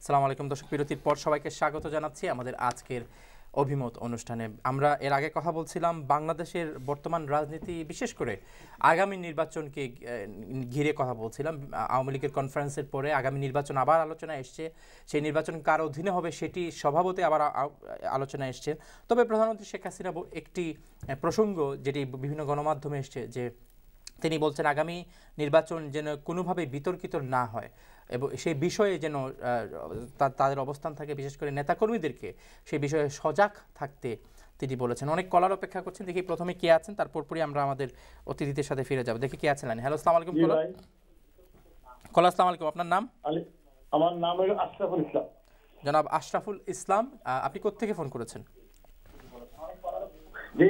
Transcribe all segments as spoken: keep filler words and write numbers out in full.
আসসালামু আলাইকুম দর্শক, বিরতির পর সবাইকে স্বাগত জানাচ্ছি আমাদের আজকের অভিমত অনুষ্ঠানে। আমরা এর আগে কথা বলছিলাম বাংলাদেশের বর্তমান রাজনীতি, বিশেষ করে আগামী নির্বাচনকে ঘিরে কথা বলছিলাম। আওয়ামী লীগের কনফারেন্সের পরে আগামী নির্বাচন আবার আলোচনা এসছে, সেই নির্বাচন কার অধীনে হবে সেটি স্বভাবতে আবার আলোচনা এসছে। তবে প্রধানমন্ত্রী শেখ হাসিনা একটি প্রসঙ্গ যেটি বিভিন্ন গণমাধ্যমে এসছে, যে তিনি বলছেন আগামী নির্বাচন যেন কোনোভাবে বিতর্কিত না হয় এবং সেই বিষয়ে যেন তাদের অবস্থান থাকে, বিশেষ করে নেতাকর্মীদেরকে সেই বিষয়ে সজাগ থাকতে তিনি বলেছেন। অনেক কলার অপেক্ষা করছেন, দেখি প্রথমে কে আছেন, তারপর পরই আমরা আমাদের অতিথিদের সাথে ফিরে যাব। দেখি কে আছেন লাইনে। হ্যালো, আসসালামু আলাইকুম কলার। কলার আসসালামু আলাইকুম, আপনার নাম? আমার নাম হলো আশরাফুল ইসলাম। জনাব আশরাফুল ইসলাম, আপনি কোত্থেকে ফোন করেছেন? জি,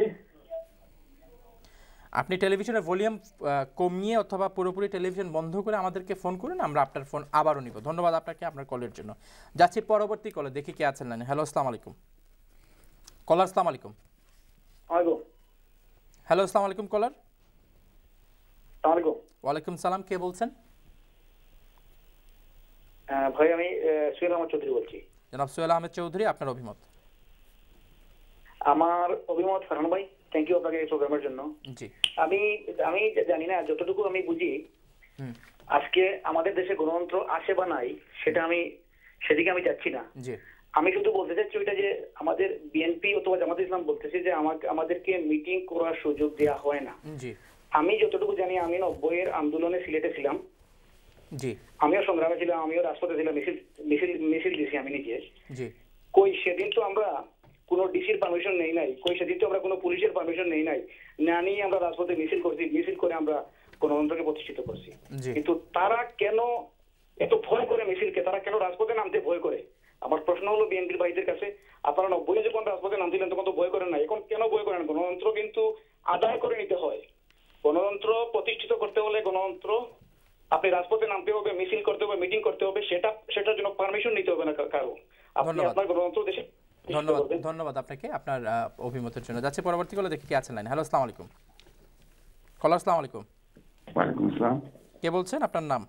আপনি টেলিভিশনের ভলিউম কমিয়ে অথবা পুরোপুরি টেলিভিশন বন্ধ করে আমাদেরকে ফোন করুন, আমরা আপনার ফোন আবারও নিব। ধন্যবাদ আপনাকে আপনার কলের জন্য। যাচ্ছি পরবর্তী কলে, দেখি কে আছেন লাইনে। হ্যালো, আসসালামু আলাইকুম কলার। আসসালামু আলাইকুম। হ্যালো, আসসালামু আলাইকুম কলার। ওয়ালাইকুম সালাম, কে বলছেন? ভাই আমি সোহেল আহমেদ চৌধুরী বলছি। জনাব সোহেল আহমেদ চৌধুরী, আপনার অভিমত? আমার অভিমত ফারহান ভাই, থ্যাংক ইউ আপনাকে এই প্রোগ্রামের জন্য। জি, আমি আমি জানি না, যতটুকু আমি বুঝি আজকে আমাদের দেশে গণতন্ত্র আসে বা নাই সেটা আমি সেদিকে আমি যাচ্ছি না। জি, আমি শুধু বলতে চাচ্ছি ওইটা যে আমাদের বিএনপি অথবা জামাত ইসলাম বলতেছে যে আমাকে আমাদেরকে মিটিং করার সুযোগ দেওয়া হয় না। জি, আমি যতটুকু জানি, আমি নব্বই এর আন্দোলনে সিলেটে ছিলাম। জি, আমিও সংগ্রামে ছিলাম, আমিও রাজপথে ছিলাম, মিছিল মিছিল মিছিল দিয়েছি আমি নিজে। জি, কই সেদিন তো আমরা কোনো ডিসির পারমিশন নেই নাই, কই সেদিন তো আমরা কোনো পুলিশের পারমিশন নেই নাই, না নিয়ে আমরা রাজপথে মিছিল করছি, মিছিল করে আমরা গণতন্ত্রকে প্রতিষ্ঠিত করছি। কিন্তু তারা কেন এত ভয় করে মিছিলকে, তারা কেন রাজপথে নামতে ভয় করে? আমার প্রশ্ন হলো বিএনপির ভাইদের কাছে, আপনারা নব্বই যখন রাজপথে নামছিলেন তখন তো ভয় করেন না, এখন কেন ভয় করেন? গণতন্ত্র কিন্তু আদায় করে নিতে হয়। গণতন্ত্র প্রতিষ্ঠিত করতে হলে গণতন্ত্র আপনি রাজপথে নামতে হবে, মিছিল করতে হবে, মিটিং করতে হবে, সেটা সেটার জন্য পারমিশন নিতে হবে না কারো। আপনি আপনার গণতন্ত্র দেশে। ধন্যবাদ ধন্যবাদ আপনাকে আপনার অভিমতের জন্য। যাচ্ছে পরবর্তী কলে, দেখি কে আছেন লাইন। হ্যালো, আসসালামু আলাইকুম কলার। আসসালামু আলাইকুম। ওয়ালাইকুম আসসালাম। কে বলছেন, আপনার নাম?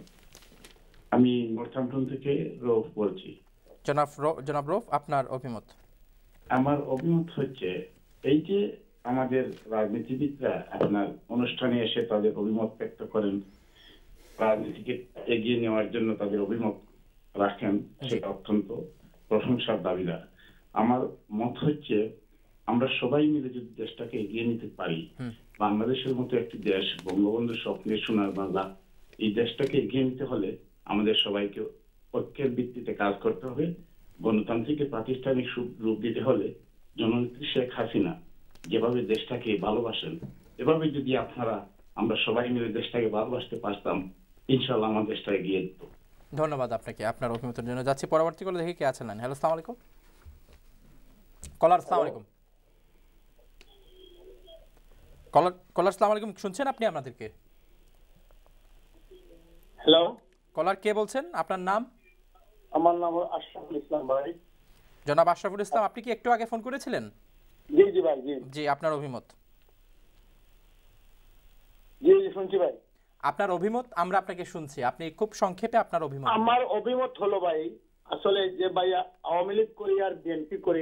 আমি নর্থাম্পটন থেকে রৌফ বলছি। জনাব জনাব রৌফ, আপনার অভিমত? আমার অভিমত হচ্ছে এই যে আমাদের রাজনীতিবিদরা আপনার অনুষ্ঠানে এসে তাদের অভিমত ব্যক্ত করেন, রাজনীতিকে এগিয়ে নেওয়ার জন্য তাদের অভিমত রাখেন, সেটা অত্যন্ত প্রশংসার দাবিদার। আমার মত হচ্ছে আমরা সবাই মিলে যদি দেশটাকে এগিয়ে নিতে পারি, বাংলাদেশের মতো একটি দেশ, বঙ্গবন্ধুর স্বপ্নের সোনার বাংলা, এই দেশটাকে এগিয়ে নিতে হলে আমাদের সবাইকে ঐক্যের ভিত্তিতে কাজ করতে হবে। গণতান্ত্রিক প্রাতিষ্ঠানিক রূপ দিতে হলে জননেত্রী শেখ হাসিনা যেভাবে দেশটাকে ভালোবাসেন, এভাবে যদি আপনারা আমরা সবাই মিলে দেশটাকে ভালোবাসতে পারতাম, ইনশাআল্লাহ আমার দেশটা এগিয়ে যেত। ধন্যবাদ আপনাকে আপনার অভিমতের জন্য। যাচ্ছি পরবর্তী করে, দেখি কে আছেন লাইন। হ্যালো, আসসালামু আলাইকুম কলার। আসসালামু আলাইকুম কলার। কলার, আসসালামু আলাইকুম, শুনছেন আপনি আমাদেরকে? হ্যালো কলার, কে বলছেন, আপনার নাম? আমার নাম আশরাফুল ইসলাম ভাই। জনাব আশরাফুল ইসলাম, আপনি কি একটু আগে ফোন করেছিলেন? জি জি ভাই, জি জি, আপনার অভিমত? জি জি শুনছি ভাই। আপনার অভিমত আমরা আপনাকে শুনছি, আপনি খুব সংক্ষেপে আপনার অভিমত। আমার অভিমত হলো ভাই, আসলে যে ভাই আওয়ামী লীগ করি আর বিএনপি করি,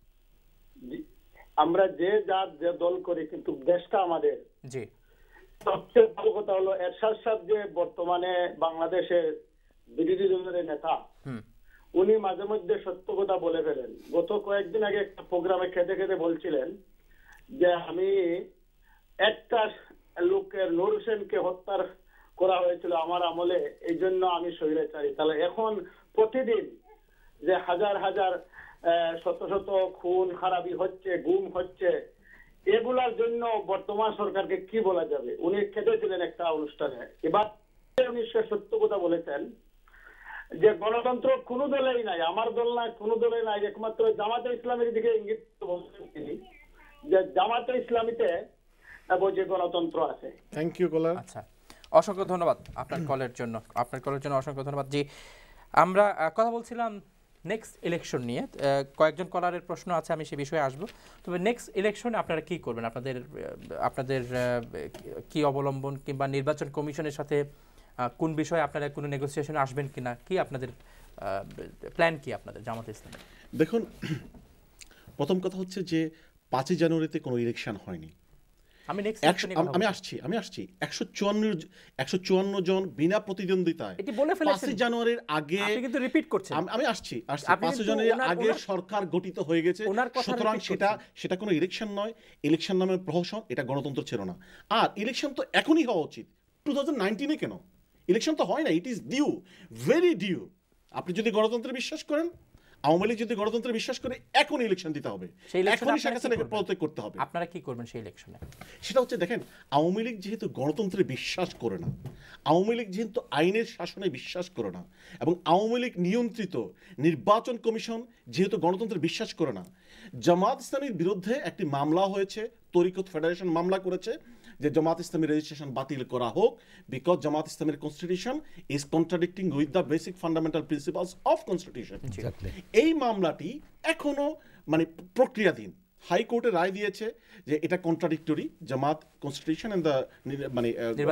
আমরা যে যার যে দল করি, কিন্তু দেশটা আমাদের। জি, সবচেয়ে বড় কথা হলো এরশাদ সাহেব যে বর্তমানে বাংলাদেশের বিরোধী দলের নেতা, উনি মাঝে মধ্যে সত্য কথা বলে ফেলেন। গত কয়েকদিন আগে একটা প্রোগ্রামে খেতে খেতে বলছিলেন যে আমি একটা লোকের নূর হোসেনকে হত্যা করা হয়েছিল আমার আমলে, এই জন্য আমি স্বৈরাচারী। তাহলে এখন প্রতিদিন যে হাজার হাজার শত শত খুন খারাপি হচ্ছে, গুম হচ্ছে, এগুলার জন্য বর্তমান সরকারকে কি বলা যাবে? উনি খেতেছিলেন একটা অনুষ্ঠানে, এবার উনি সত্য কথা বলেছেন যে গণতন্ত্র কোন দলেই নাই, আমার দল নাই, কোন দলে নাই, একমাত্র জামাতে ইসলামের দিকে ইঙ্গিত বলছেন তিনি, যে জামাতে ইসলামীতে যে গণতন্ত্র আছে। Thank you caller. আচ্ছা, অসংখ্য ধন্যবাদ আপনার কলের জন্য আপনার কলের জন্য অসংখ্য ধন্যবাদ। জি, আমরা কথা বলছিলাম নেক্সট ইলেকশন নিয়ে। কয়েকজন কলারের প্রশ্ন আছে, আমি সে বিষয়ে আসবো। তবে নেক্সট ইলেকশনে আপনারা কি করবেন? আপনাদের আপনাদের কি অবলম্বন, কিংবা নির্বাচন কমিশনের সাথে কোন বিষয়ে আপনারা কোনো নেগোসিয়েশনে আসবেন কিনা, কি আপনাদের প্ল্যান কি আপনাদের জামাতে ইসলামী? দেখুন, প্রথম কথা হচ্ছে যে পাঁচই জানুয়ারিতে কোনো ইলেকশন হয়নি। আমি নেক্সট আমি আসছি আমি আসছি একশো চুয়ান্ন একশো চুয়ান্ন জন বিনা প্রতিদ্বন্দ্বিতায় পাঁচই জানুয়ারির আগে, আপনি কিন্তু রিপিট করছেন। আমি আসছি আসছি পাঁচই জানুয়ারির আগে সরকার গঠিত হয়ে গেছে, সুতরাং সেটা সেটা কোনো ইলেকশন নয়। ইলেকশন নামের প্রহসন, এটা গণতন্ত্র ছিল না। আর ইলেকশন তো এখনই হওয়া উচিত, টু থাউজেন্ড নাইনটিনে কেন? ইলেকশন তো হয় না, it is due, very due. আপনি যদি গণতন্ত্রে বিশ্বাস করেন, আওয়ামী লীগ যদি গণতন্ত্রে বিশ্বাস করে, এখন ইলেকশন দিতে হবে, এখনই শেখ হাসিনাকে পদত্যাগ করতে হবে। আপনারা কি করবেন সেই ইলেকশনে? সেটা হচ্ছে, দেখেন, আওয়ামী লীগ যেহেতু গণতন্ত্রে বিশ্বাস করে না, আওয়ামী লীগ যেহেতু আইনের শাসনে বিশ্বাস করে না, এবং আওয়ামী লীগ নিয়ন্ত্রিত নির্বাচন কমিশন যেহেতু গণতন্ত্রে বিশ্বাস করে না, জামাত ইসলামীর বিরুদ্ধে একটি মামলা হয়েছে, তরিকত ফেডারেশন মামলা করেছে যে জামাত ইসলামী রেজিস্ট্রেশন বাতিল করা হোক, বিকজ জামাত ইসলামের constitution is contradicting with the basic fundamental principles of constitution. এই মামলাটি এখনো মানে প্রক্রিয়াধীন। হাইকোর্টে রায় দিয়েছে যে এটা contradictory, Jamaat constitution and the মানে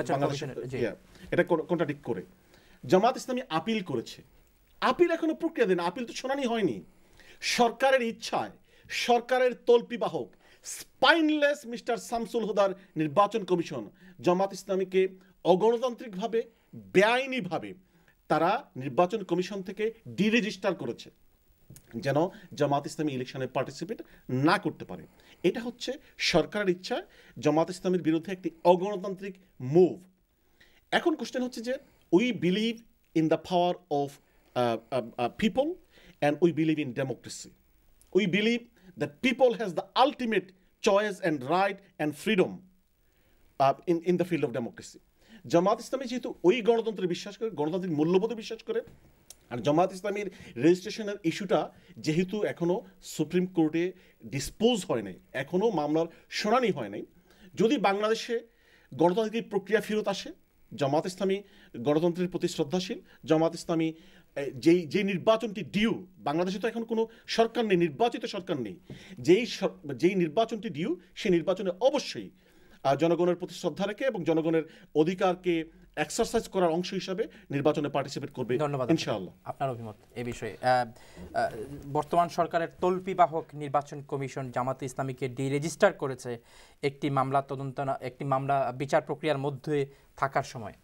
এটা কন্ট্রাডিক্ট করে। জামাত ইসলামী আপিল করেছে, আপিল এখনো প্রক্রিয়াধীন, আপিল তো শুনানি হয়নি। সরকারের ইচ্ছায়, সরকারের তল্পিবাহক স্পাইনলেস মিস্টার শামসুল হুদার নির্বাচন কমিশন জামাত ইসলামীকে অগণতান্ত্রিকভাবে, বেআইনিভাবে তারা নির্বাচন কমিশন থেকে ডিরেজিস্টার করেছে, যেন জামাত ইসলামী ইলেকশনে পার্টিসিপেট না করতে পারে। এটা হচ্ছে সরকারের ইচ্ছা, জামাত ইসলামীর বিরুদ্ধে একটি অগণতান্ত্রিক মুভ। এখন কোশ্চেন হচ্ছে যে, we believe in the power of people and we believe in democracy. We believe that people has the ultimate choice and right and freedom uh, in, in the field of democracy. Jamaat Islami যেহেতু ওই গণতন্ত্রে বিশ্বাস করে, গণতান্ত্রিক মূল্যবোধে বিশ্বাস করে, আর জামাত ইসলামীর রেজিস্ট্রেশনের ইস্যুটা যেহেতু এখনও সুপ্রিম কোর্টে ডিসপোজ হয় নাই, এখনও মামলার শুনানি হয় নাই, যদি বাংলাদেশে গণতান্ত্রিক প্রক্রিয়া ফেরত আসে, জামাত ইসলামী গণতন্ত্রের প্রতি শ্রদ্ধাশীল। জামাত ইসলামী যেই যে নির্বাচনটি ডিউ, বাংলাদেশে তো এখন কোনো সরকার নেই, নির্বাচিত সরকার নেই, যেই যেই নির্বাচনটি ডিউ, সেই নির্বাচনে অবশ্যই জনগণের প্রতি শ্রদ্ধা রেখে এবং জনগণের অধিকারকে এক্সারসাইজ করার অংশ হিসাবে নির্বাচনে পার্টিসিপেট করবে ইনশাআল্লাহ। আপনার অভিমত এই বিষয়ে? বর্তমান সরকারের তল্পিবাহক নির্বাচন কমিশন জামাতে ইসলামীকে ডিরেজিস্টার করেছে একটি মামলা তদন্ত, একটি মামলা বিচার প্রক্রিয়ার মধ্যে থাকার সময়।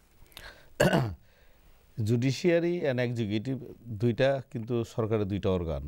জুডিশিয়ারি অ্যান্ড এক্সিকিউটিভ দুইটা কিন্তু সরকারের দুইটা অর্গান।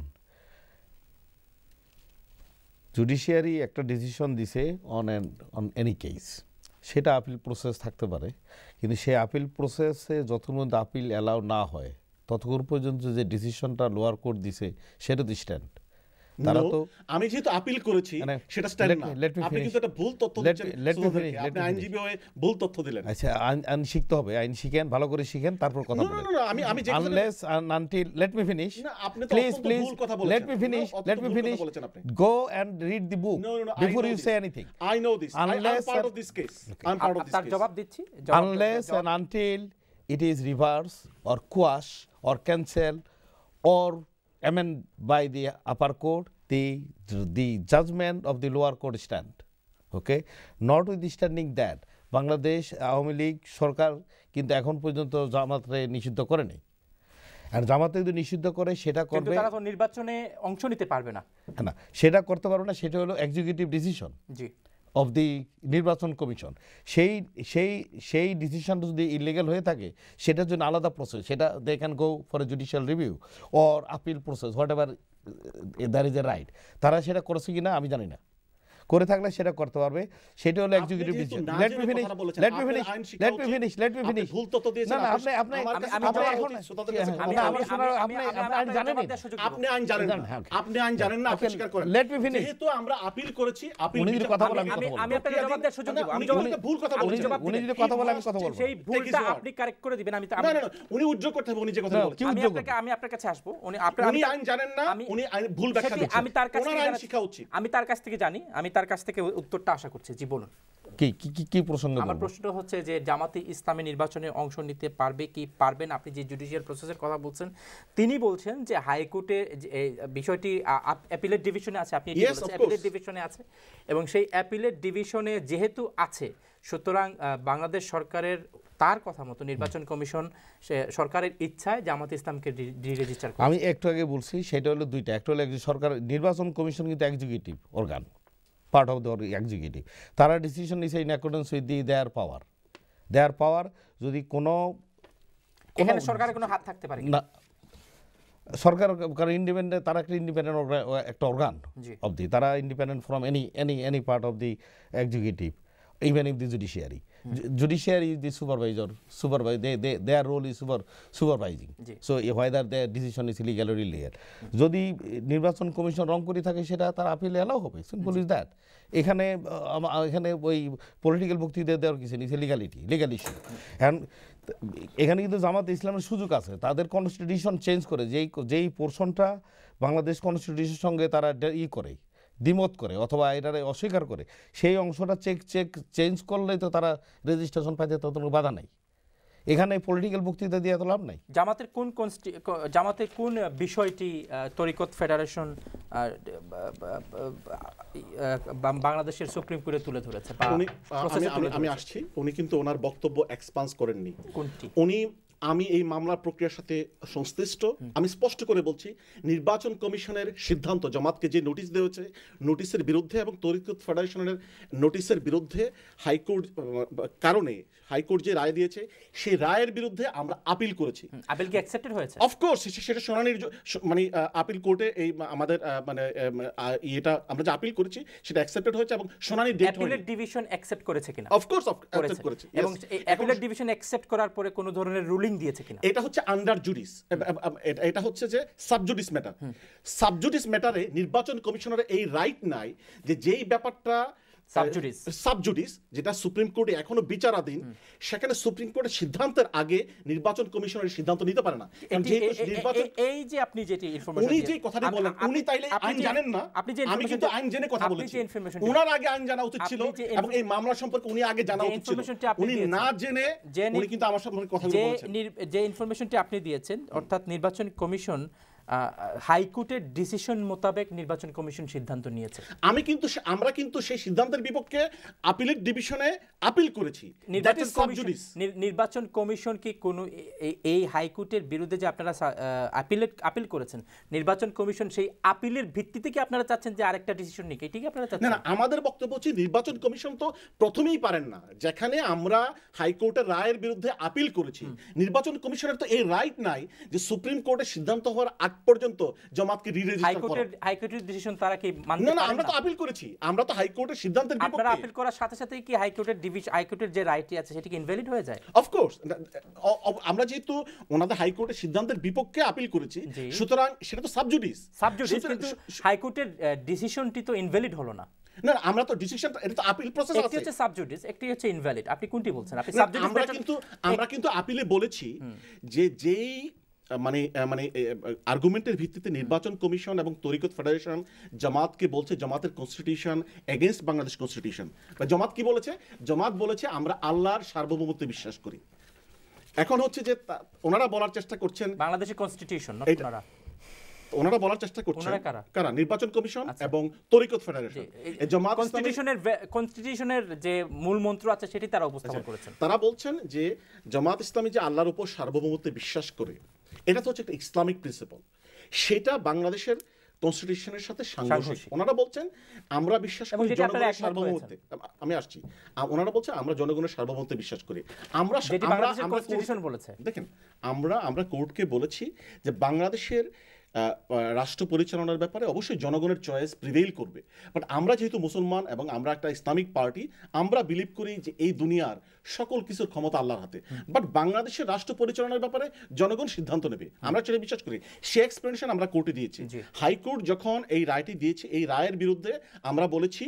জুডিশিয়ারি একটা ডিসিশন দিছে on and on any case, সেটা আপিল প্রসেস থাকতে পারে, কিন্তু সেই আপিল প্রসেসে যতক্ষণ পর্যন্ত আপিল অ্যালাউ না হয় ততক্ষণ পর্যন্ত যে ডিসিশনটা লোয়ার কোর্ট দিছে সেটা তো স্ট্যান্ড। তারা তো, আমি যেহেতু আপিল করেছি সেটা স্ট্যান্ড না। আপনি কিন্তু একটা ভুল তথ্য দিচ্ছেন, আপনি আইনজীবী হয়ে ভুল তথ্য দিলেন। আচ্ছা, আইন শিখতে হবে, আইন শিখেন, ভালো করে শিখেন, তারপর কথা বলেন। আমি আমি unless and until, let me finish, না, আপনি তো please অত্যন্ত please ভুল কথা বলেছেন। let me finish, let me finish, go and read the book before you say anything. I know this, I am part of this case, I am part of this তার case. জবাব দিচ্ছি, Unless and until it is reversed or quashed or cancelled or amended by the upper court, the the judgment of the lower court stand. Okay, notwithstanding that, Bangladesh Awami League সরকার কিন্তু এখন পর্যন্ত জামাতরে নিষিদ্ধ করেনি, আর জামাতে যদি নিষিদ্ধ করে সেটা করবে, তারা তো নির্বাচনে অংশ নিতে পারবে না। না, সেটা করতে পারবে না, সেটা হলো এক্সিকিউটিভ ডিসিশন জি অফ দি নির্বাচন কমিশন। সেই সেই সেই ডিসিশনটা যদি ইলিগাল হয়ে থাকে সেটার জন্য আলাদা প্রসেস, সেটা they can go for a judicial review or appeal process, whatever there is a right. তারা সেটা করেছে কি না আমি জানি না, করে থাকলে সেটা করতে পারবে, সেটা হলো executive decision. Let me finish, let me finish, let me finish, let me finish. ভুল তথ্য দিয়েছেন। না না, আপনি আপনি আপনি এখন আমি আমার শোনার, আপনি আপনি আইন জানেন না, আপনি আইন জানেন না, আপনি আইন জানেন না, আপনি স্বীকার করেন। Let me finish. যেহেতু আমরা আপিল করেছি, আপিল উনি যদি কথা বলে আমি কথা বলবো, আমি আপনাকে জবাব দেওয়ার সুযোগ দেব। আমি জবাব ভুল কথা বলেছেন, উনি যদি কথা বলে আমি কথা বলবো, সেই ভুলটা আপনি কারেক্ট করে দিবেন। আমি না না, উনি উদ্যোগ করতে হবে, উনি যে কথা বলেছেন। আমি আপনাকে আমি আপনার কাছে আসব, উনি আপনার উনি আইন জানেন না, উনি আইন ভুল ব্যাখ্যা দিচ্ছেন। আমি তার কাছ থেকে আইন শিখা উচিত, আমি তার কাছ থেকে জানি, আমি তার কাছ থেকে উত্তরটা আশা করছি। জি বলুন। কি কি কি- কি প্রসঙ্গে আমার বলবো? প্রশ্ন হচ্ছে যে জামাতে ইসলামী নির্বাচনে অংশ নিতে পারবে কি পারবেন, আপনি যে জুডিশিয়াল প্রসেসের কথা বলছেন তিনি বলছেন যে হাইকোর্টে যে এই বিষয়টি অ্যাপিলেট ডিভিশনে আছে, আপনি Yes, of অ্যাপিলেট course. ডিভিশনে আছে এবং সেই অ্যাপিলেট ডিভিশনে যেহেতু আছে সুতরাং আহ, বাংলাদেশ সরকারের তার কথা মতো নির্বাচন কমিশন সে সরকারের ইচ্ছায় জামাতে ইসলামকে ডিরেজিস্টার করে। আমি একটু আগে বলছি সেটা হলো দুইটা, একটা হলো একজন সরকার নির্বাচন কমিশন কিন্তু executive organ, part of the executive, তারা ডিসিশন নিছে in accordance with the their power their power যদি কোনো এখানে সরকারের কোনো হাত থাকতে পারে কি? না, সরকার কারণ ইন্ডিপেন্ডেন্ট, তারা একটা ইন্ডিপেন্ডেন্ট একটা অর্গান জি। অফ দি, তারা independent from any any any part of the executive, even if the judiciary judiciary is the supervisor supervise they they their role is super supervising, জি। So whether their decision is illegal or illegal. যদি নির্বাচন commission wrong করে থাকে সেটা তার আপিলে allow হবে, simple is that. এখানে আহ, আমা- এখানে ওই পলিটিক্যাল বক্তৃতা দেওয়ার কিছু নেই, লিগালিটি লিগাল ইস্যু। হ্যান্ড এখানে কিন্তু জামাত ইসলামের সুযোগ আছে তাদের কনস্টিটিউশন চেঞ্জ করে, যেই যেই পোর্শনটা বাংলাদেশ কনস্টিটিউশনের সঙ্গে তারা ডে- ই করে দ্বিমত করে অথবা এটারে অস্বীকার করে, সেই অংশটা চেক চেক চেঞ্জ করলেই তো তারা রেজিস্ট্রেশন পাইতে তত কোনো বাধা নাই। এখানে পলিটিক্যাল বক্তৃতা দিয়ে তো লাভ নাই। জামাতের কোন কনস্টি- ক- জামাতের কোন বিষয়টি আহ, তরিকত ফেডারেশন আহ, বা- বা- বা- বাংলাদেশের সুপ্রিম কোর্টে তুলে ধরেছে বা উনি process এ আমি তুলে আমি- আমি ধরেছে? আসছি, উনি কিন্তু ওনার বক্তব্য এক্সপান্স করেননি। কোনটি? উনি আমি এই মামলার প্রক্রিয়ার সাথে সংশ্লিষ্ট, আমি স্পষ্ট করে বলছি নির্বাচন কমিশনের সিদ্ধান্ত জামাতকে যে নোটিশ দেওয়া নোটিশের বিরুদ্ধে এবং তরিকত ফেডারেশনের নোটিশের বিরুদ্ধে হাইকোর্ট আহ, কারণে হাইকোর্ট যে রায় দিয়েছে সেই রায়ের বিরুদ্ধে আমরা আপিল করেছি। আপিল কি অ্যাকসেপ্টেড হয়েছে? অফকোর্স সেটা শুনানির জ- শ- মানে আপিল কোর্টে এই আমাদের আহ, মানে আহ, ইয়েটা আমরা যে আপিল করেছি সেটা অ্যাকসেপ্টেড হয়েছে এবং শুনানির ডেট হয়নি। অ্যাপিলেট ডিভিশন অ্যাকসেপ্ট করেছে কিনা? অফকোর্স করেছে। অ্যাকসেপ্ট করেছে এবং yes. এই অ্যাপিলেট ডিভিশন অ্যাকসেপ্ট করার পরে কোনো ধরনের রুলিং দিয়েছে কিনা? এটা হচ্ছে আন্ডার জুডিস, এটা হচ্ছে যে সাবজুডিস ম্যাটার। সাবজুডিস ম্যাটারে নির্বাচন কমিশনের এই রাইট নাই যে যেই ব্যাপারটা সাবজুডিস। সাবজুডিস যেটা সুপ্রিম কোর্টে এখনো বিচারাধীন, সেখানে সুপ্রিম কোর্টের সিদ্ধান্তের আগে নির্বাচন কমিশনের সিদ্ধান্ত নিতে পারে না। কারণ এটি- যেহেতু এ- এ- নির্বাচন এ- এই যে আপনি যেটি ইনফরমেশন উনি যে কথাটি বলেন উনি তাইলে আইন জানেন না, আপনি যে আমি কিন্তু আইন জেনে কথা আপনি বলেছি। যে ইনফরমেশন উনার আগে আইন জানা উচিত ছিল আপনি যে এবং এই মামলা সম্পর্কে উনি আগে জানা যে উচিত ছিল। informationটি আপনি উনি দিয়েছেন, না জেনে যে নি- উনি কিন্তু আমার সম্পর্কে কথাগুলো যে বলেছেন। নির- যে ইনফরমেশনটি আপনি দিয়েছেন অর্থাৎ নির্বাচন কমিশন হাইকোর্টের ডিসিশন মোতাবেক নির্বাচন কমিশন সিদ্ধান্ত নিয়েছে। আমি কিন্তু সে- আমরা কিন্তু সেই সিদ্ধান্তের বিপক্ষে আপিলেট ডিভিশনে আপিল করেছি। That নির্বাচন is কমিশন subjudice. নির- নির্বাচন কমিশন কি কোনো এই- এই হাইকোর্টের বিরুদ্ধে যে আপনারা আপিলেট আপিল করেছেন, নির্বাচন কমিশন সেই আপিলের ভিত্তিতে কি আপনারা চাচ্ছেন যে আরেকটা ডিসিশন নিক, এটি কি আপনারা না চাচ্ছেন? না, আমাদের বক্তব্য হচ্ছে নির্বাচন কমিশন তো প্রথমেই পারেন না। যেখানে আমরা হাইকোর্টের রায়ের বিরুদ্ধে আপিল করেছি, নির্বাচন কমিশনের তো এই রাইট নাই যে সুপ্রিম কোর্টের সিদ্ধান্ত হওয়ার আগ পর্যন্ত জামাতকে রি-রেজিস্টার করা। হাইকোর্টের হাইকোর্টের ডিসিশন তারা কি মানতে না না, পারেন আমরা তো না? আপিল করেছি, আমরা তো হাইকোর্টের সিদ্ধান্তের আপনারা বিপক্ষে। আপিল করার সাথে সাথে কি হাইকোর্টের ডিভিশন হাইকোর্টের যে রাইটটি আছে সেটি কি ইনভ্যালিড হয়ে যায়? অফকোর্স আমরা যেহেতু ওনাদের হাইকোর্টের সিদ্ধান্তের বিপক্ষে আপিল করেছি, জি। সুতরাং সেটা তো সাবজুডিস। সাবজুডিস, সুতরাং- কিন্তু হাইকোর্টের ডিসিশনটি তো ইনভ্যালিড হলো না। না না, আমরা তো ডিসিশন, এটা তো আপিল প্রসেস একটি আছে। হচ্ছে সাবজুডিস, একটি হচ্ছে ইনভ্যালিড। আপনি কোনটি বলছেন? আপনি না, সাবজুডিস আমরা কিন্তু আমরা কিন্তু আপিলে বলেছি যে যেই আহ, মানে আহ, মানে আর্গুমেন্টের ভিত্তিতে নির্বাচন কমিশন এবং তরিকত ফেডারেশন জামাতকে বলছে জামাতের constitution against Bangladesh constitution. Jamaat কি বলেছে? জামাত বলেছে আমরা আল্লাহর সার্বভৌমত্বে বিশ্বাস করি। এখন হচ্ছে যে তা- ওনারা বলার চেষ্টা করছেন, বাংলাদেশের কনস্টিটিউশন না এইটা- আপনারা ওনারা বলার চেষ্টা করছেন ওনারা কারা? কারা? নির্বাচন কমিশন আচ্ছা। এবং তরিকত ফেডারেশন। এই জামাত ইসলামী- কনস্টিটিউশনের কনস্টিটিউশনের যে মূল মন্ত্র আছে সেটি তারা উপস্থাপন করেছেন। তারা বলছেন যে জামাত ইসলামী যে আল্লাহর উপর সার্বভৌমত্বে বিশ্বাস করে, এটা তো হচ্ছে একটা ইসলামিক প্রিন্সিপাল, সেটা বাংলাদেশের কনস্টিটিউশনের সাথে সাংঘর্ষিক। সাংঘর্ষিক। ওনারা বলছেন আমরা বিশ্বাস এবং করি যেটা আপনারা জনগণের একমত সার্বভৌমত্বে। আমি আসছি, আ- ওনারা বলছেন আমরা জনগণের সার্বভৌমত্বে বিশ্বাস করি। আমরা যেটি আমরা বাংলাদেশের আমরা কনস্টিটিউশন কোর্ট- বলেছে। দেখেন, আমরা আমরা কোর্টকে বলেছি যে বাংলাদেশের আহ, আহ, রাষ্ট্র পরিচালনার ব্যাপারে অবশ্যই জনগণের চয়েস প্রিভেইল করবে, বাট আমরা যেহেতু মুসলমান এবং আমরা একটা ইসলামিক পার্টি, আমরা বিলিভ করি যে এই দুনিয়ার সকল কিছুর ক্ষমতা আল্লাহর হাতে, বাট বাংলাদেশের রাষ্ট্র পরিচালনার ব্যাপারে জনগণ সিদ্ধান্ত নেবে, আমরা সেটা বিশ্বাস করি। সে এক্সপ্লেনেশন আমরা কোর্টে দিয়েছি। জি। হাইকোর্ট যখন এই রায়টি দিয়েছে, এই রায়ের বিরুদ্ধে আমরা বলেছি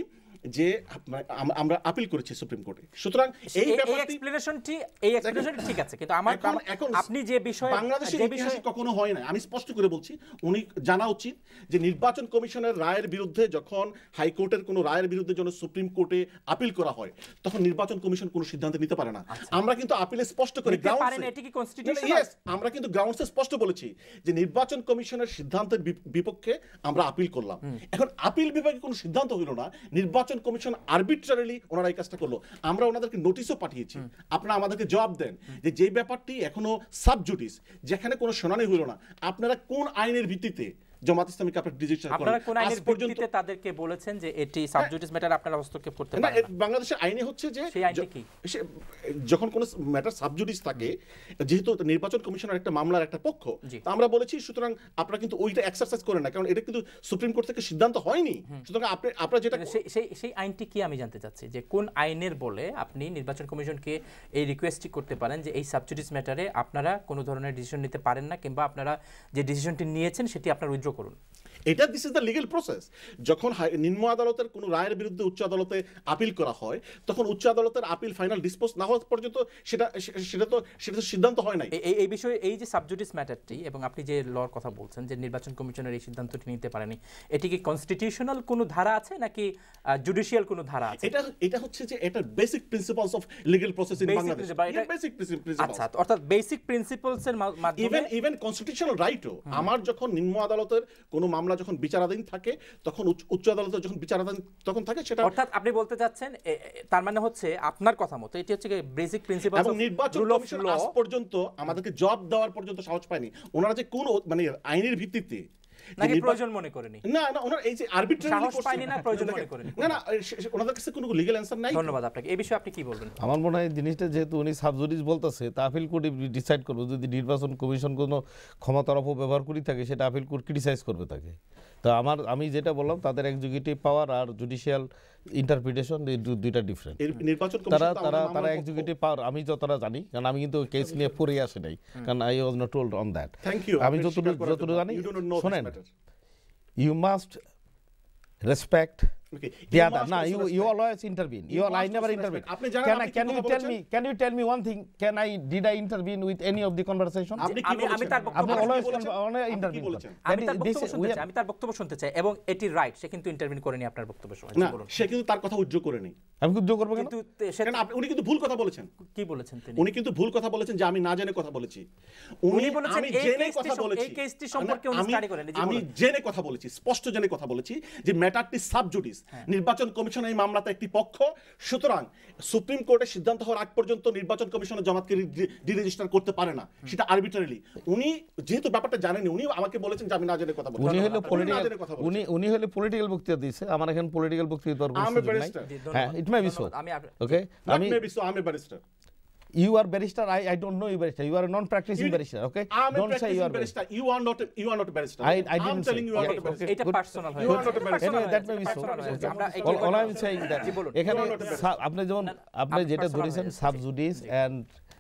যে মানে আম- আমরা আপিল করেছি সুপ্রিম কোর্টে। সুতরাং এই এই ব্যাপারটি এক্সপ্লেনেশনটি এই এক্সপ্লেনেশনটি ঠিক আছে, কিন্তু আমার এখন এখন আপনি যে বিষয়ে বাংলাদেশের যে ইতিহাসে বিষয়ে কখনো হয় না, আমি স্পষ্ট করে বলছি, উনি জানা উচিত যে নির্বাচন কমিশনের রায়ের বিরুদ্ধে যখন হাইকোর্টের কোনো রায়ের বিরুদ্ধে যখন সুপ্রিম কোর্টে আপিল করা হয় তখন নির্বাচন কমিশন কোনো সিদ্ধান্ত নিতে পারে না। আমরা কিন্তু আপিলে স্পষ্ট করে নিতে পারেন, গ্রাউন্ডসে এটা কি কনস্টিটিউশনাল? ইয়েস, আমরা কিন্তু গ্রাউন্ডসে স্পষ্ট বলেছি যে নির্বাচন কমিশনের সিদ্ধান্তের বিপ- বিপক্ষে আমরা আপিল করলাম। এখন আপিল বিভাগে কোনো সিদ্ধান্ত হইল না, নির্বাচন কমিশন আরবিট্রারিলি ওনারা এই কাজটা করলো। আমরা ওনাদেরকে নোটিশও পাঠিয়েছি, আপনারা আমাদেরকে জবাব দেন যে যে ব্যাপারটি এখনো সাবজুডিস, যেখানে কোনো শুনানি হইল না, আপনারা কোন আইনের ভিত্তিতে জামাত ইসলামীকে আপনারা ডিসিশন করেন? আপনারা কোন আইনের আজ পর্যন্ত ভিত্তিতে তাদেরকে বলেছেন যে এটি সাবজুডিস ম্যাটার আপনারা হস্তক্ষেপ করতে না, পারেন এ- না? বাংলাদেশের আইনে হচ্ছে যে সেই আইনটি য- কি? সে- যখন কোনো ম্যাটার সাবজুডিস থাকে, যেহেতু নির্বাচন কমিশনের একটা মামলার একটা পক্ষ, জি। তা আমরা বলেছি সুতরাং আপনারা কিন্তু ওইটা এক্সারসাইজ করেন না, কারণ এটা কিন্তু সুপ্রিম কোর্ট থেকে সিদ্ধান্ত হয়নি। সুতরাং আপনি আপনারা যেটা সেই সেই সেই আইনটি কি আমি জানতে চাচ্ছি, যে কোন আইনের বলে আপনি নির্বাচন কমিশনকে এই রিকোয়েস্টটি করতে পারেন যে এই সাবজুডিস ম্যাটারে আপনারা কোনো ধরনের ডিসিশন নিতে পারেন না, কিংবা আপনারা যে ডিসিশনটি নিয়েছেন সেটি আপনারা উইথড্র করুন? এটা this is the legal process. যখন হাই- নিম্ন আদালতের কোনো রায়ের বিরুদ্ধে উচ্চ আদালতে আপিল করা হয় তখন উচ্চ আদালতের আপিল ফাইনাল ডিসপোজ না হওয়া পর্যন্ত সেটা সে- সেটা তো সেটা তো সিদ্ধান্ত হয় নাই। এই- এই এই বিষয়ে এই যে সাবজুডিস ম্যাটারটি এবং আপনি যে লর কথা বলছেন যে নির্বাচন কমিশনের এই সিদ্ধান্তটি নিতে পারেনি, এটি কি কনস্টিটিউশনাল কোনো ধারা আছে নাকি জুডিশিয়াল কোনো ধারা আছে? এটা এটা হচ্ছে যে এটা basic principles of legal process in Basic Bangladesh. principle, এটা- বেসিক আচ্ছা, প্রিন্সিপালস। অর্থাৎ বেসিক প্রিন্সিপলস এর মা- মাধ্যমে ইভেন ইভেন কনস্টিটিউশনাল রাইটও, আমার যখন নিম্ন আদালতের কোনো মামলা যখন বিচারাধীন থাকে তখন উচ্চ- উচ্চ আদালতের যখন বিচারাধীন তখন থাকে সেটা, অর্থাৎ আপনি বলতে চাচ্ছেন এ- এ- তার মানে হচ্ছে আপনার কথা মতো এটি হচ্ছে বেসিক প্রিন্সিপালস এবং অফ নির্বাচন রুল অফ কমিশন ল। আজ পর্যন্ত আমাদেরকে জব দেওয়ার পর্যন্ত সাহস পায়নি। ওনারা যে কোন মানে আইনের ভিত্তিতে যে নাকি নির্বা- প্রয়োজন মনে করেনি? না না ওনারা এই যে আরবিট্রারি সাহস পায়নি না প্রয়োজন মনে করেনি? না না সে- সে- ওনাদের কাছে কোনো লিগ্যাল অ্যানসার নাই। ধন্যবাদ আপনাকে। এই বিষয়ে আপনি কি বলবেন? আমার মনে হয় জিনিসটা যেহেতু উনি সাবজুডিস বলতেছে, তা আপিল কোর্ট ডিসাইড করবে। যদি নির্বাচন কমিশন কোনো ক্ষমতার অপব্যবহার করে থাকে সেটা আপিল কোর্ট ক্রিটিসাইজ করবে তাকে। তো আমার আমি যেটা বললাম তাদের এক্সিকিউটিভ পাওয়ার আর জুডিশিয়াল ইন্টারপ্রিটেশন এই দু- দুইটা ডিফারেন্ট। এর নির্বাচন কমিশন তারা তো তারা আমাদের তারা মামলার পক্ষ। এক্সিকিউটিভ পাওয়ার আমি যতটা জানি, কারণ আমি কিন্তু কেস নিয়ে পড়ে আসি নাই, কারণ I was not told on that. Thank you, আমি আপনি যতটুকু স্বীকার করার যতটুকু জন্য। জানি, You do not know this শোনেন, matter. You must respect Okay, the you other. must No, also you respect. you always intervene. You, You all, I must never also intervene. respect. আপনি জানেন Can I, আপনি কি can you কথা tell বলেছেন? me? Can you tell me one thing? Can I did I intervene with any of the conversation? আপনি কি আমি আমি বলেছেন? তার বক্তব্য আপনি আপনি কি always বলেছেন? always আপনি কি intervene বলেছেন? করেন। আমি That তার is- this বক্তব্য is- শুনতে we চাই, are- আমি তার বক্তব্য শুনতে চাই, এবং এটি রাইট, সে কিন্তু ইন্টারভিউ করেনি আপনার বক্তব্যের সময়। না, বলুন। সে কিন্তু তার কথা উজ্জ্ব করে নেই। আমি কি যোগ করবো কেন? কিন্তু তে- সে কারণ আপনি- উনি কিন্তু ভুল কথা বলেছেন। কি বলেছেন তিনি? উনি কিন্তু ভুল কথা বলেছেন যে আমি না জেনে কথা বলেছি। উনি বলেছেন আমি এই জেনে কেসটি কথা সম- বলেছি। এই কেসটি সম্পর্কে উনি আমি- স্টাডি করেন, জি আমি বলুন। জেনে কথা বলেছি, স্পষ্ট জেনে কথা বলেছি যে ম্যাটারটি সাবজুডিস। নির্বাচন কমিশন এই মামলাতে একটি পক্ষ, সুতরাং সুপ্রিম কোর্টের সিদ্ধান্ত হওয়ার আগ পর্যন্ত নির্বাচন কমিশনের জামাতকে ডিরেজিস্টার করতে পারে না, সেটা আরবিট্রারিলি। উনি যেহেতু ব্যাপারটা জানেন, উনি আমাকে বলেছেন যে আমি না জেনে কথা বলেছি। উনি হলো উনি না পলিটিক্যাল জেনে কথা বলেছেন। উনি উনি হলো পলিটিক্যাল বক্তৃতা দিয়েছে। আমার এখানে পলিটিক্যাল বক্তৃতা দেওয়ার কোনো I'm a সুযোগ নাই। barrister. জি, ধন্যবাদ। হ্যাঁ, it may be so. ধন্যবাদ। আমি আপ- ওকে, Not আমি maybe so, I'm a barrister. you are barrister. I I don't know you barrister. You are a non-practicing You- barrister. Okay, I'm a don't say you practicing are barrister. barrister. You are not a, you are not a barrister. I- I I'm didn't telling say. you are Yeah, not a barrister. okay. এটা good. Personal হয়ে You are গেছে। not a barrister. Anyway, that may be so. Personal হয়ে গেছে। আমরা এই All, all কথা- I'm saying that জি, বলুন। এখানে You are not a barrister. সা- আপনি যেমন আপনি আপনি যেটা personal ধরেছেন হয়ে গেছে, জি, সাবজুডিস জি। এন্ড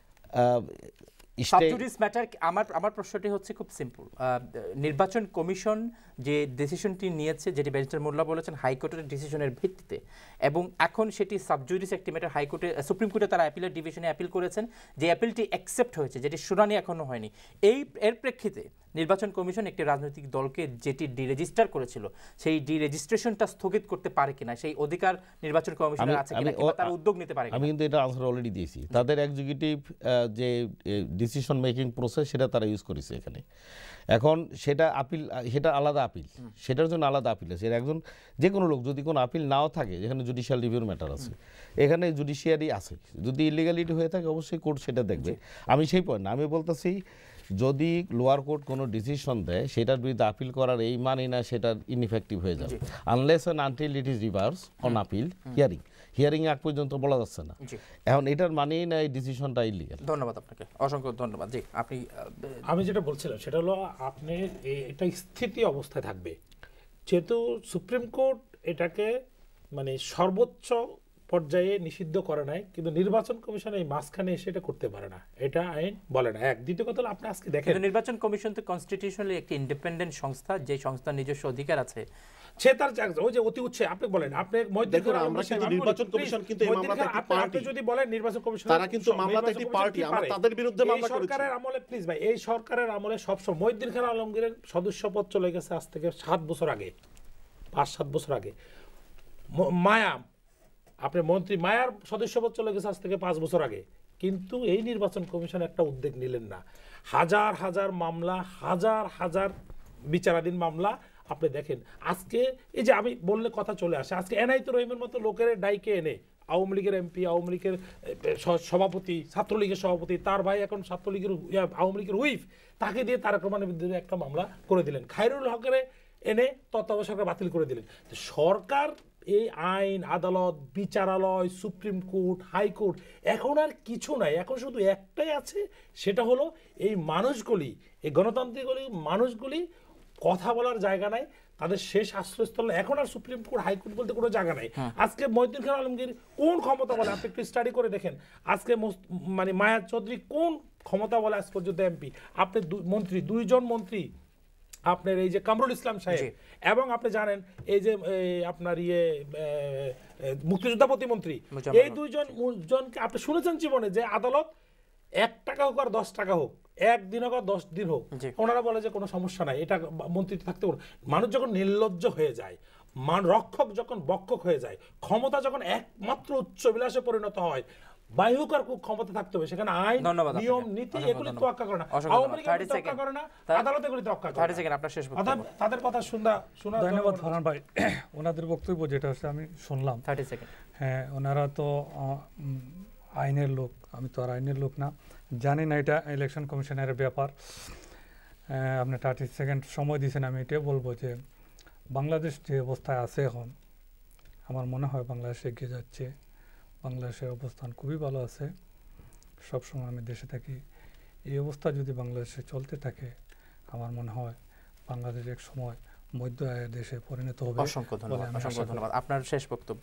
স্টে সাবজুডিস ম্যাটার, আমার আমার প্রশ্নটি হচ্ছে খুব সিম্পল। নির্বাচন কমিশন যে ডিসিশনটি নিয়েছে, যেটি ব্যারিস্টার মোল্লা বলেছেন হাইকোর্টের ডিসিশনের ভিত্তিতে, এবং এখন সেটি সাবজুডিস একটি ম্যাটার, হাইকোর্টে সুপ্রিম কোর্টে তারা অ্যাপিলের ডিভিশনে অ্যাপিল করেছেন, যে অ্যাপিলটি অ্যাকসেপ্ট হয়েছে, যেটি শুনানি এখনো হয়নি। এই এর প্রেক্ষিতে নির্বাচন কমিশন একটি রাজনৈতিক দলকে যেটি ডিরেজিস্টার করেছিল সেই ডিরেজিস্ট্রেশনটা স্থগিত করতে পারে কিনা, সেই অধিকার নির্বাচন কমিশনের আমি- আছে কিনা, আমি- কিংবা ও- তার উদ্যোগ নিতে পারে আমি কিনা? কিন্তু এটা আনসার অলরেডি দিয়েছি। তাদের এক্সিকিউটিভ যে ডিসিশন মেকিং প্রসেস সেটা তারা ইউজ করেছে এখানে। এখন সেটা আপিল, সেটা আলাদা আপিল, সেটার জন্য আলাদা আপিল আছে। এর একজন যে কোনো লোক যদি কোনো আপিল নাও থাকে, যেখানে জুডিশিয়াল রিভিউর ম্যাটার আছে, এখানে জুডিশিয়ারি আছে, যদি ইলিগালিটি হয়ে থাকে অবশ্যই কোর্ট সেটা দেখবে। আমি সেই পয়েন্ট, আমি বলতেছি যদি লোয়ার কোর্ট কোনো ডিসিশন দেয় সেটার বিরুদ্ধে আপিল করার এই মানে না সেটা ইনইফেক্টিভ হয়ে যাবে, unless and until it is reverse on appeal hearing. Hearing আগ পর্যন্ত বলা যাচ্ছে না। জি, এখন এটার মানেই না এই ডিসিশনটা ইলিগাল। ধন্যবাদ আপনাকে, অসংখ্য ধন্যবাদ। জি, আপনি আহ, আমি যেটা বলছিলাম সেটা হলো আপনি এ- এটা স্থিতি অবস্থায় থাকবে, যেহেতু সুপ্রিম কোর্ট এটাকে মানে সর্বোচ্চ পর্যায়ে নিষিদ্ধ করে নাই, কিন্তু নির্বাচন কমিশন এই মাঝখানে এসে এটা করতে পারে না, এটা আইন বলে না। এক দ্বিতীয় কথা হলো আপনি আজকে দেখেন কিন্তু নির্বাচন কমিশন তো কনস্টিটিউশনালি একটি ইন্ডিপেন্ডেন্ট সংস্থা, যে সংস্থার নিজস্ব অধিকার আছে সে তার জায়গা- ওই যে অতি উৎসে আপনি বলেন আপনি মহিউদ্দিন দেখুন, খান আমরা আলমগীর কিন্তু সাহেব, আমি বলি, নির্বাচন please, কমিশন কিন্তু এই মহিউদ্দিন মামলাতে খান, একটি আপনি- আপনি party। যদি বলেন নির্বাচন কমিশন তারা কিন্তু মামলাতে একটি party, আমরা তাদের বিরুদ্ধে মামলা করেছি। সরকারের আমলে প্লিজ ভাই, এই সরকারের আমলে সবসময় মহিউদ্দিন খান আলমগীরের সদস্যপদ চলে গেছে আজ থেকে সাত বছর আগে, পাঁচ সাত বছর আগে। ম- মায়া আপনি মন্ত্রী মায়ার সদস্যপদ চলে গেছে আজ থেকে পাঁচ বছর আগে, কিন্তু এই নির্বাচন কমিশন একটা উদ্যোগ নিলেন না। হাজার হাজার মামলা, হাজার হাজার বিচারাধীন মামলা আপনি দেখেন। আজকে এই যে আমি বললে কথা চলে আসে, আজকে এনায়েত রহিমের মতো লোকের ডাইকে এনে আওয়ামী লীগের এমপি, আওয়ামী লীগের স- সভাপতি, ছাত্রলীগের সভাপতি, তার ভাই এখন ছাত্রলীগের ইয়া, আওয়ামী লীগের হুইপ, তাকে দিয়ে তারেক রহমানের বিরুদ্ধে একটা মামলা করে দিলেন। খায়রুল হকের এনে তত্ত্বাবধায়ক সরকার বাতিল করে দিলেন। তো সরকার এই আইন, আদালত, বিচারালয়, সুপ্রিম কোর্ট, হাইকোর্ট, এখন আর কিছু নাই, এখন শুধু একটাই আছে, সেটা হলো এই মানুষগুলি, এই গণতান্ত্রিকগুলি মানুষগুলি কথা বলার জায়গা নাই, তাদের শেষ আশ্রয়স্থল নাই। এখন আর সুপ্রিম কোর্ট, হাইকোর্ট বলতে কোনো জায়গা নাই। আজকে মহিউদ্দিন খান আলমগীর কোন ক্ষমতা বলে, আপনি একটু স্টাডি করে দেখেন, আজকে মোস- মানে মায়া চৌধুরী কোন ক্ষমতা বলে আজ পর্যন্ত এমপি, আপনি দু- মন্ত্রী, দুইজন মন্ত্রী, আপনার এই যে কামরুল ইসলাম সাহেব, এবং আপনি জানেন এই যে এই আপনার ইয়ে এ, এ, মুক্তিযোদ্ধা প্রতিমন্ত্রী, মুজাম্মেল এই দুইজন জনকে আপনি শুনেছেন জীবনে যে আদালত এক টাকা হোক আর দশ টাকা হোক, একদিন হোক আর দশ দিন হোক, জি। ওনারা বলে যে কোনো সমস্যা নাই, এটা মন্ত্রী থাকতে পারে। মানুষ যখন নির্লজ্জ হয়ে যায়, মান রক্ষক যখন বক্ষক হয়ে যায়, ক্ষমতা যখন একমাত্র উচ্চ বিলাসে পরিণত হয়, বায়ুকার ক্ষমতা থাকতে হবে, সেখানে আইন, ধন্যবাদ আপনাকে। নিয়ম, নীতি অসংখ্য এগুলি ধন্যবাদ। তোয়াক্কা করে না। অসংখ্য আওয়ামী ধন্যবাদ। লীগ এগুলি thirty তোয়াক্কা second। করে না, তা- আদালত এগুলি তোয়াক্কা করে থার্টি না। সেকেন্ড আপনার শেষ অর্থাৎ বক্তব্য। তাদের কথা শুননা শোনা ধন্যবাদ ফারহান ভাই, ওনাদের বক্তব্য যেটা হচ্ছে আমি শুনলাম। Thirty second. হ্যাঁ, ওনারা তো আহ, উম, আইনের লোক, আমি তো আর আইনের লোক না, জানি না এটা ইলেকশন কমিশনের ব্যাপার। আহ, আপনি থার্টি সেকেন্ড সময় দিয়েছেন, আমি এটাই বলবো যে বাংলাদেশ যে অবস্থায় আছে এখন, আমার মনে হয় বাংলাদেশ এগিয়ে যাচ্ছে, বাংলাদেশের অবস্থান খুবই ভালো আছে। সবসময় আমি দেশে থাকি, এই অবস্থা যদি বাংলাদেশে চলতে থাকে, আমার মনে হয় বাংলাদেশ এক সময় মধ্য আয়ের দেশে পরিণত হবে। অসংখ্য বলে ধন্যবাদ, আমি আশা অসংখ্য করি। ধন্যবাদ। আপনার শেষ বক্তব্য।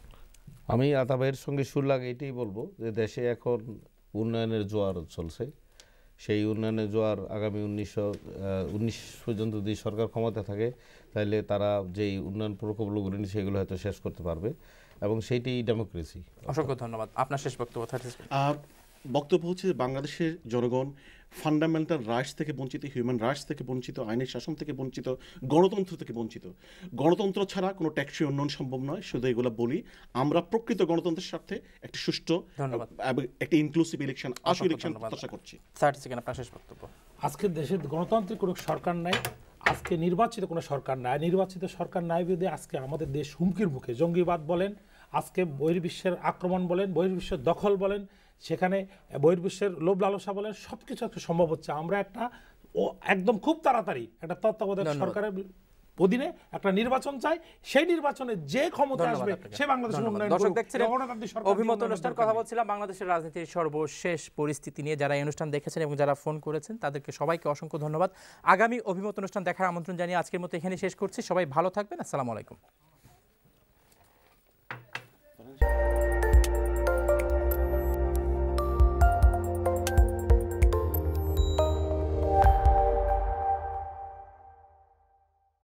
আমি আতাবাইয়ের সঙ্গে সুর লাগে এটাই বলবো যে দেশে এখন উন্নয়নের জোয়ার চলছে। সেই উন্নয়নের জোয়ার আগামী উনিশশো উনিশ পর্যন্ত যদি সরকার ক্ষমতা থাকে, তাহলে তারা যেই উন্নয়ন প্রকল্পগুলো নিয়ে সেগুলো হয়তো শেষ করতে পারবে, এবং সেইটাই ডেমোক্রেসি। অসংখ্য ধন্যবাদ। আপনার শেষ বক্তব্য। Thirty second. আর বক্তব্য হচ্ছে যে বাংলাদেশের জনগণ ফান্ডামেন্টাল রাইটস থেকে বঞ্চিত, হিউম্যান রাইটস থেকে বঞ্চিত, আইনের শাসন থেকে বঞ্চিত, গণতন্ত্র থেকে বঞ্চিত। গণতন্ত্র ছাড়া কোনো ট্যাক্সি উন্নয়ন সম্ভব নয়। শুধু এগুলো বলি, আমরা প্রকৃত গণতন্ত্রের স্বার্থে একটি সুষ্ঠু ধন্যবাদ। এবং একটি ইনক্লুসিভ ইলেকশন, আসল অসংখ্য ইলেকশন ধন্যবাদ। প্রত্যাশা করছি। থার্টি সেকেন্ড আপনার শেষ বক্তব্য। আজকে দেশে গণতান্ত্রিক কোনো সরকার নাই, আজকে নির্বাচিত কোনো সরকার নাই, নির্বাচিত সরকার নাই বিধে আজকে আমাদের দেশ হুমকির মুখে। জঙ্গিবাদ বলেন, আজকে বহির্বিশ্বের আক্রমণ বলেন, বহির্বিশ্বের দখল বলেন, সেখানে বহির্বিশ্বের লোভ লালসা বলেন, সব কিছু একটা সম্ভব হচ্ছে। আমরা একটা ও একদম খুব তাড়াতাড়ি একটা তত্ত্বাবধায়ক ধন্যবাদ। সরকারের অধীনে একটা নির্বাচন চাই, সেই নির্বাচনে যে ক্ষমতা ধন্যবাদ আসবে আপনাকে। সে বাংলাদেশের ধন্যবাদ। উন্নয়ন দর্শক করুক। দেখছিলেন গণতান্ত্রিক সরকার অভিমত উন্নয়নের অনুষ্ঠান, দরকার কথা নেই। বলছিলাম বাংলাদেশের রাজনীতির সর্বশেষ পরিস্থিতি নিয়ে। যারা এই অনুষ্ঠান দেখেছেন এবং যারা ফোন করেছেন তাদেরকে সবাইকে অসংখ্য ধন্যবাদ। আগামী অভিমত অনুষ্ঠান দেখার আমন্ত্রণ জানিয়ে আজকের মতো এখানে শেষ করছি। সবাই ভালো থাকবেন। আসসালামু আলাইকুম।